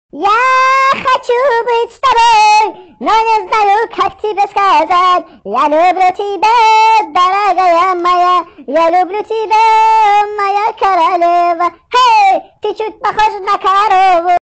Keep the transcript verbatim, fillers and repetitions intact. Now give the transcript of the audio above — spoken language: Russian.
Я хочу быть с тобой, но не знаю, как тебе сказать. Я люблю тебя, дорогая моя, я люблю тебя, моя королева. Эй, ты чуть похожа на корову.